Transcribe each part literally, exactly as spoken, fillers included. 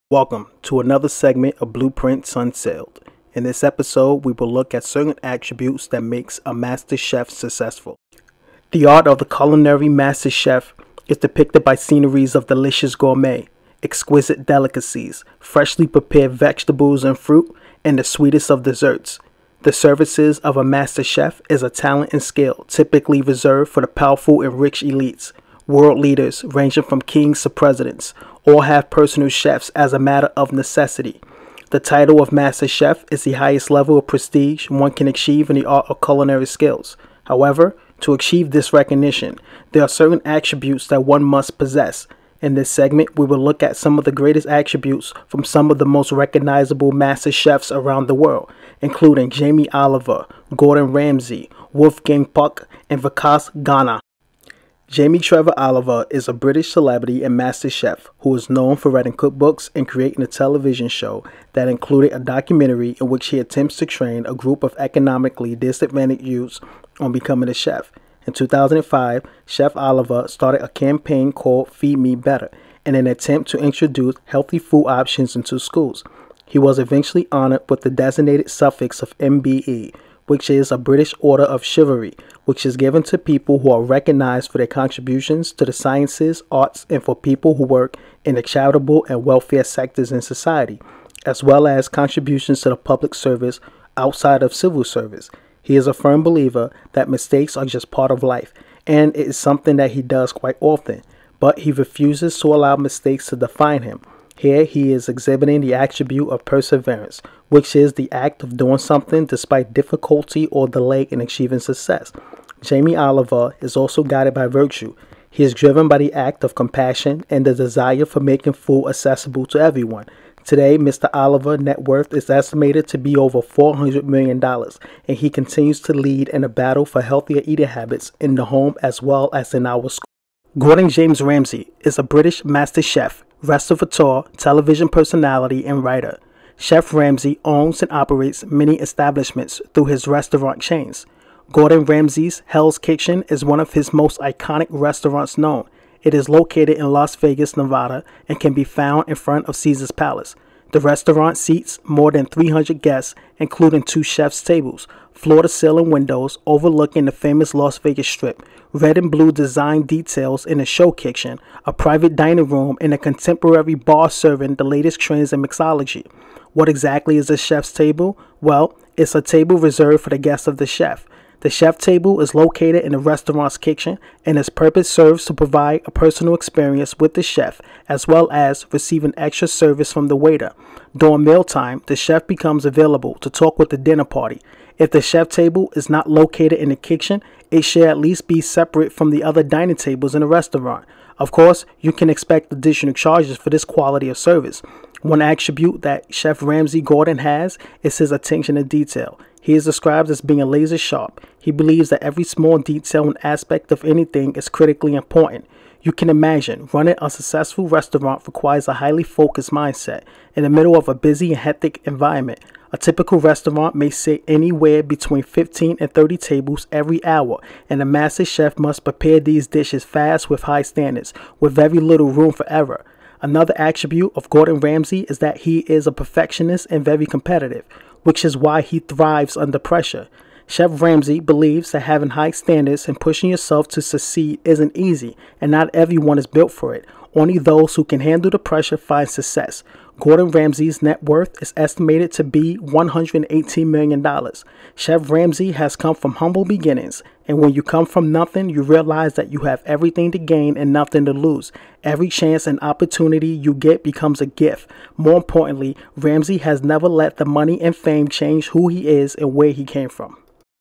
Welcome to another segment of Blueprints Unsealed. In this episode, we will look at certain attributes that makes a master chef successful. The art of the culinary master chef is depicted by sceneries of delicious gourmet, exquisite delicacies, freshly prepared vegetables and fruit, and the sweetest of desserts. The services of a master chef is a talent and skill typically reserved for the powerful and rich elites. World leaders, ranging from kings to presidents, all have personal chefs as a matter of necessity. The title of Master Chef is the highest level of prestige one can achieve in the art of culinary skills. However, to achieve this recognition, there are certain attributes that one must possess. In this segment, we will look at some of the greatest attributes from some of the most recognizable master chefs around the world, including Jamie Oliver, Gordon Ramsay, Wolfgang Puck, and Vikas Khanna. Jamie Trevor Oliver is a British celebrity and master chef who is known for writing cookbooks and creating a television show that included a documentary in which he attempts to train a group of economically disadvantaged youths on becoming a chef. In two thousand five, Chef Oliver started a campaign called Feed Me Better in an attempt to introduce healthy food options into schools. He was eventually honored with the designated suffix of M B E, which is a British Order of Chivalry, which is given to people who are recognized for their contributions to the sciences, arts, and for people who work in the charitable and welfare sectors in society, as well as contributions to the public service outside of civil service. He is a firm believer that mistakes are just part of life, and it is something that he does quite often, but he refuses to allow mistakes to define him. Here he is exhibiting the attribute of perseverance, which is the act of doing something despite difficulty or delay in achieving success. Jamie Oliver is also guided by virtue. He is driven by the act of compassion and the desire for making food accessible to everyone. Today, Mister Oliver's net worth is estimated to be over four hundred million dollars, and he continues to lead in a battle for healthier eating habits in the home as well as in our school. Gordon James Ramsay is a British master chef, restaurateur, television personality, and writer. Chef Ramsay owns and operates many establishments through his restaurant chains. Gordon Ramsay's Hell's Kitchen is one of his most iconic restaurants known. It is located in Las Vegas, Nevada, and can be found in front of Caesar's Palace. The restaurant seats more than three hundred guests, including two chef's tables, floor-to-ceiling windows overlooking the famous Las Vegas Strip, red and blue design details in the show kitchen, a private dining room, and a contemporary bar serving the latest trends in mixology. What exactly is a chef's table? Well, it's a table reserved for the guests of the chef. The chef table is located in the restaurant's kitchen, and its purpose serves to provide a personal experience with the chef, as well as receiving extra service from the waiter. During mealtime, the chef becomes available to talk with the dinner party. If the chef table is not located in the kitchen, it should at least be separate from the other dining tables in the restaurant. Of course, you can expect additional charges for this quality of service. One attribute that Chef Ramsay Gordon has is his attention to detail. He is described as being laser sharp. He believes that every small detail and aspect of anything is critically important. You can imagine running a successful restaurant requires a highly focused mindset in the middle of a busy and hectic environment. A typical restaurant may sit anywhere between fifteen and thirty tables every hour, and the master chef must prepare these dishes fast with high standards, with very little room for error. Another attribute of Gordon Ramsay is that he is a perfectionist and very competitive, which is why he thrives under pressure. Chef Ramsay believes that having high standards and pushing yourself to succeed isn't easy, and not everyone is built for it. Only those who can handle the pressure find success. Gordon Ramsay's net worth is estimated to be one hundred eighteen million dollars. Chef Ramsay has come from humble beginnings, and when you come from nothing, you realize that you have everything to gain and nothing to lose. Every chance and opportunity you get becomes a gift. More importantly, Ramsay has never let the money and fame change who he is and where he came from.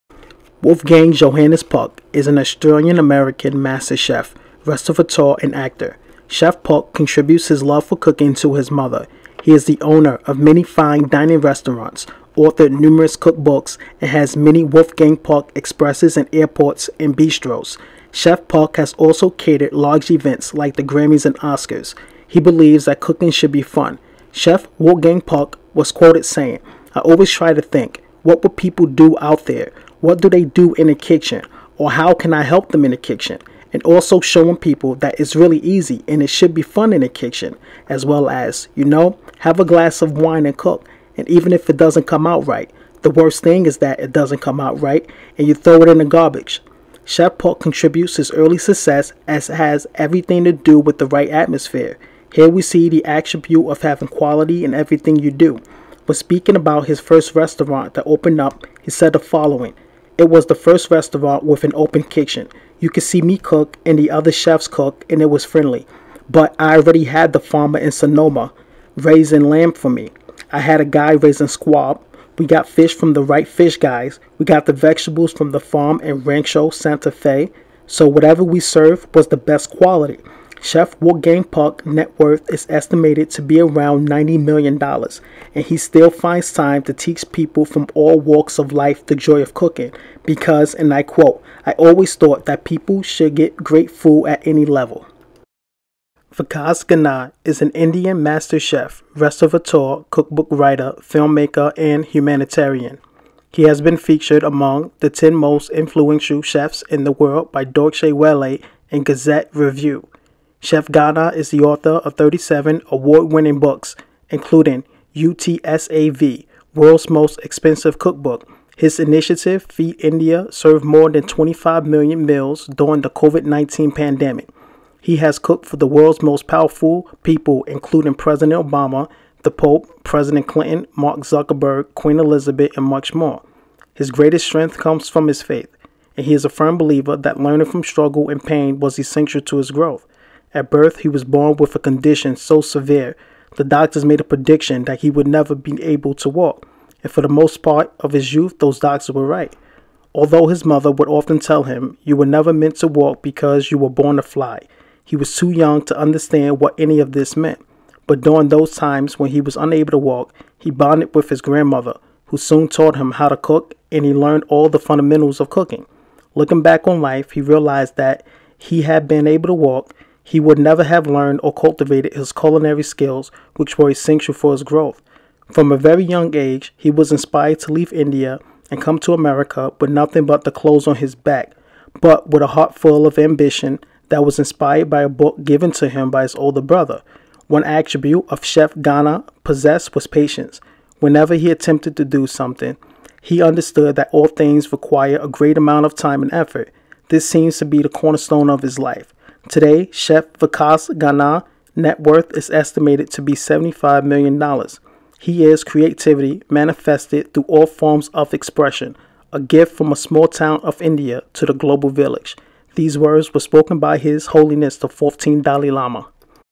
Wolfgang Johannes Puck is an Australian-American master chef, restaurateur, and actor. Chef Puck contributes his love for cooking to his mother. He is the owner of many fine dining restaurants, authored numerous cookbooks, and has many Wolfgang Puck Expresses in airports and bistros. Chef Puck has also catered large events like the Grammys and Oscars. He believes that cooking should be fun. Chef Wolfgang Puck was quoted saying, "I always try to think, what would people do out there? What do they do in the kitchen? Or how can I help them in the kitchen? and also showing people that it's really easy and it should be fun in the kitchen, as well as, you know, have a glass of wine and cook. And even if it doesn't come out right, the worst thing is that it doesn't come out right and you throw it in the garbage. Chef Paul contributes his early success as it has everything to do with the right atmosphere. Here we see the attribute of having quality in everything you do. When speaking about his first restaurant that opened up, he said the following: "It was the first restaurant with an open kitchen. You could see me cook and the other chefs cook, and it was friendly. But I already had the farmer in Sonoma raising lamb for me. I had a guy raising squab. We got fish from the right fish guys. We got the vegetables from the farm in Rancho Santa Fe. So whatever we served was the best quality." Chef Wolfgang Puck net worth is estimated to be around ninety million dollars, and he still finds time to teach people from all walks of life the joy of cooking because, and I quote, "I always thought that people should get great food at any level." Vikas Khanna is an Indian master chef, restaurateur, cookbook writer, filmmaker, and humanitarian. He has been featured among the ten most influential chefs in the world by Deutsche Welle and Gazette Review. Chef Khanna is the author of thirty-seven award-winning books, including U T S A V, World's Most Expensive Cookbook. His initiative, Feed India, served more than twenty-five million meals during the COVID nineteen pandemic. He has cooked for the world's most powerful people, including President Obama, the Pope, President Clinton, Mark Zuckerberg, Queen Elizabeth, and much more. His greatest strength comes from his faith, and he is a firm believer that learning from struggle and pain was essential to his growth. At birth, he was born with a condition so severe, the doctors made a prediction that he would never be able to walk, and for the most part of his youth, those doctors were right. Although his mother would often tell him, "You were never meant to walk because you were born to fly," he was too young to understand what any of this meant. But during those times when he was unable to walk, he bonded with his grandmother, who soon taught him how to cook, and he learned all the fundamentals of cooking. Looking back on life, he realized that he had been able to walk, he would never have learned or cultivated his culinary skills, which were essential for his growth. From a very young age, he was inspired to leave India and come to America with nothing but the clothes on his back, but with a heart full of ambition that was inspired by a book given to him by his older brother. One attribute of Chef Khanna possessed was patience. Whenever he attempted to do something, he understood that all things require a great amount of time and effort. This seems to be the cornerstone of his life. Today, Chef Vikas Khanna's net worth is estimated to be seventy-five million dollars. He is creativity manifested through all forms of expression, a gift from a small town of India to the global village. These words were spoken by His Holiness the fourteenth Dalai Lama.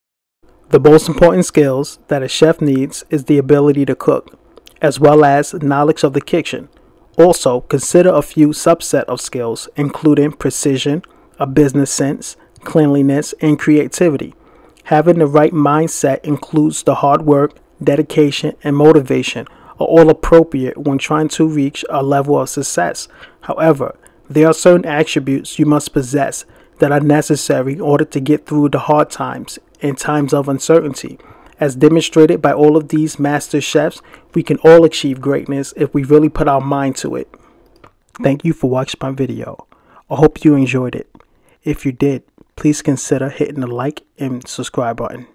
The most important skills that a chef needs is the ability to cook, as well as knowledge of the kitchen. Also, consider a few subset of skills, including precision, a business sense, cleanliness, and creativity. Having the right mindset includes the hard work, dedication, and motivation are all appropriate when trying to reach a level of success. However, there are certain attributes you must possess that are necessary in order to get through the hard times and times of uncertainty. As demonstrated by all of these master chefs, we can all achieve greatness if we really put our mind to it. Thank you for watching my video. I hope you enjoyed it. If you did, please consider hitting the like and subscribe button.